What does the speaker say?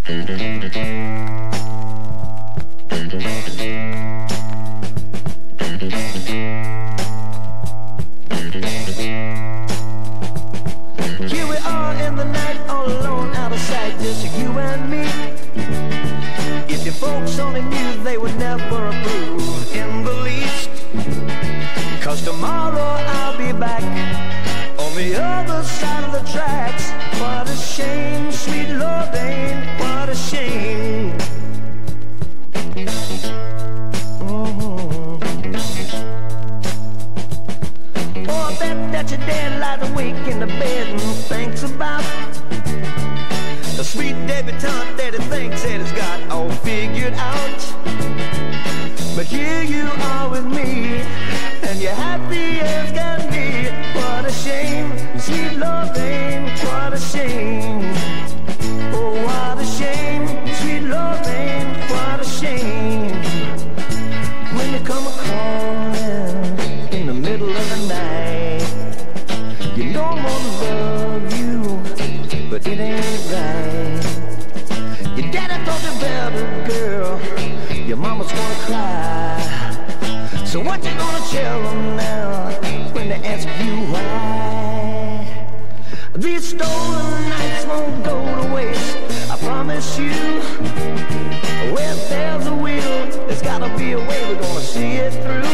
Here we are in the night, all alone, out of sight, just you and me. If your folks only knew, they would never approve in the least. 'Cause tomorrow I'll be back on the other side of the tracks. What a shame, sweet Lorraine, what a shame. Oh, I bet that your dad lies awake in the bed and thinks about the sweet debutante that he thinks that he's got all figured out. But here you are with me, and you're happy as can be. What a shame, sweet Lorraine, what a shame. Oh, what a shame, sweet Lorraine, what a shame. When you come a-calling in the middle of the night, you know I'm gonna love you, but it ain't right. Your daddy thought you better, girl, your mama's gonna cry. So what you gonna tell them now when they ask you why? These stolen nights won't go to waste, I promise you. Where there's a will, there's gotta be a way, we're gonna see it through.